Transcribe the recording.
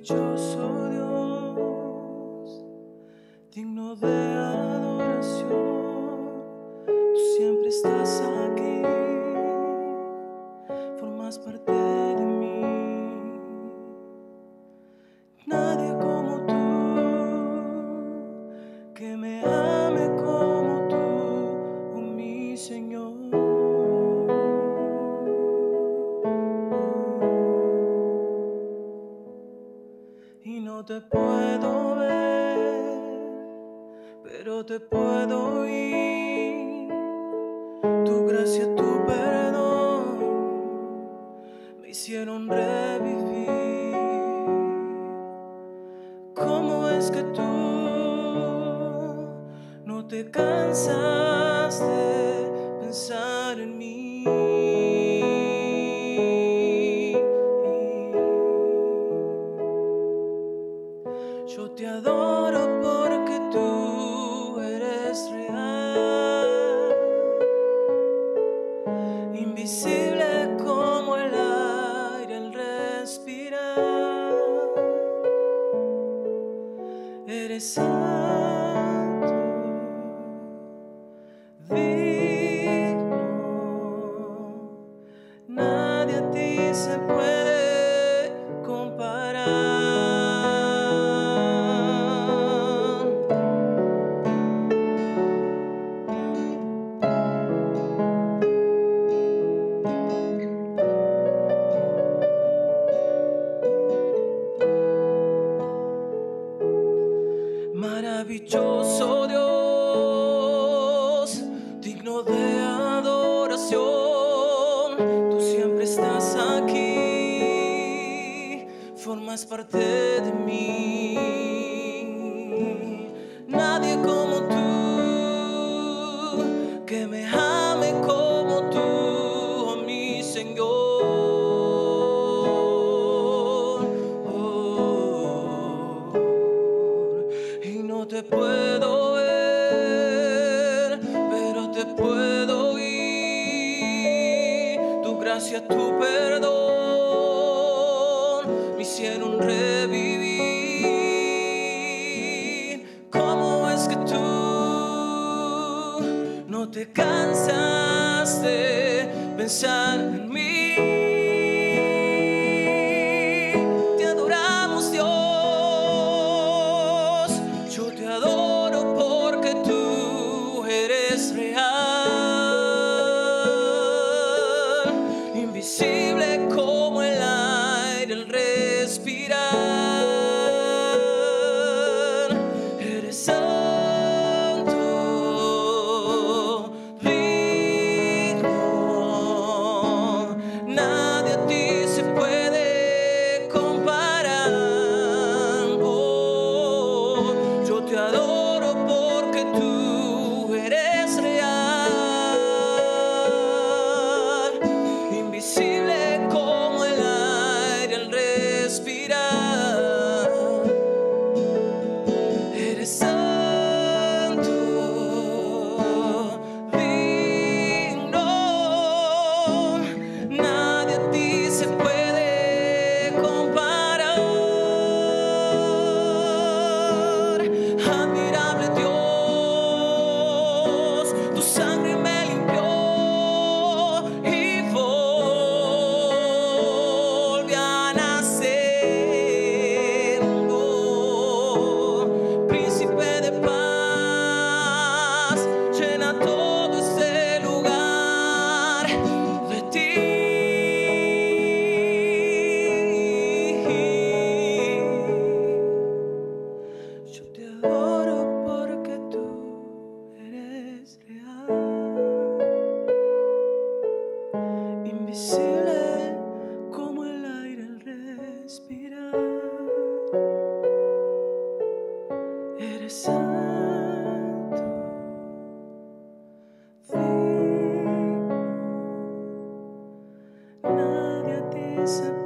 maravilloso Dios, digno de adoración. Tú siempre estás aquí, formas parte de mí. Nadie como tú, que me ame como tú, oh mi Señor. Y no te puedo ver, pero te puedo oír. Tu gracia, tu perdón me hicieron revivir. ¿Cómo es que tú no te cansas de pensar en mí? Yo te adoro porque tú eres real, invisible como el aire al respirar. Eres santo, digno, nadie a ti se puede comparar. Maravilloso Dios, digno de adoración. Tú siempre estás aquí, formas parte de mí. Nadie como tú, que me ame como tú, oh mi Señor. No te puedo ver, pero te puedo oír. Tu gracia, tu perdón me hicieron revivir. ¿Cómo es que tú no te cansas de pensar en mí? Te adoramos, Dios. Yo te adoro porque tú eres real, invisible como el aire al respirar. Eres santo, digno, nadie a ti se puede comparar. Yo te adoro porque tú eres real, invisible como el aire al respirar. Eres santo, digno, nadie a ti se puede comparar. Admirable Dios, tu sangre me limpió y volví a nacer. Oh, príncipe de paz, llena todo este lugar de ti. Yo te adoro porque tú eres real, invisible como el aire al respirar. Eres santo, digno, nadie a ti se